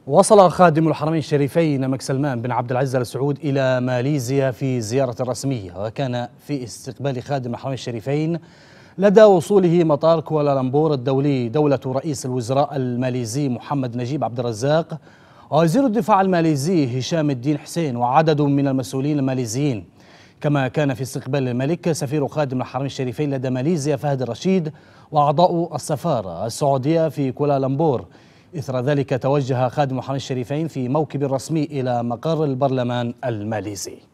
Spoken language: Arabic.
وصل خادم الحرمين الشريفين الملك سلمان بن عبد العزيز آل سعود إلى ماليزيا في زيارة رسمية، وكان في استقبال خادم الحرمين الشريفين لدى وصوله مطار كوالالمبور الدولي دولة رئيس الوزراء الماليزي محمد نجيب عبد الرزاق ووزير الدفاع الماليزي هشام الدين حسين وعدد من المسؤولين الماليزيين. كما كان في استقبال الملك سفير خادم الحرمين الشريفين لدى ماليزيا فهد الرشيد وأعضاء السفارة السعودية في كوالالمبور. إثر ذلك توجه خادم الحرمين الشريفين في موكب رسمي إلى مقر البرلمان الماليزي.